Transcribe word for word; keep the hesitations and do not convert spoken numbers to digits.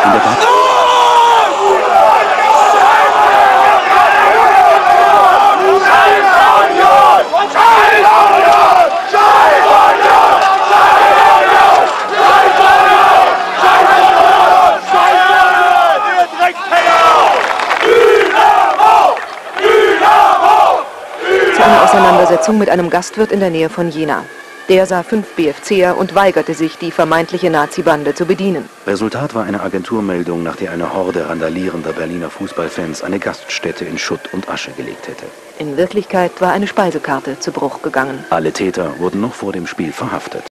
In der Bar Eine Auseinandersetzung mit einem Gastwirt in der Nähe von Jena. Der sah fünf BFCer und weigerte sich, die vermeintliche Nazi-Bande zu bedienen. Resultat war eine Agenturmeldung, nach der eine Horde randalierender Berliner Fußballfans eine Gaststätte in Schutt und Asche gelegt hätte. In Wirklichkeit war eine Speisekarte zu Bruch gegangen. Alle Täter wurden noch vor dem Spiel verhaftet.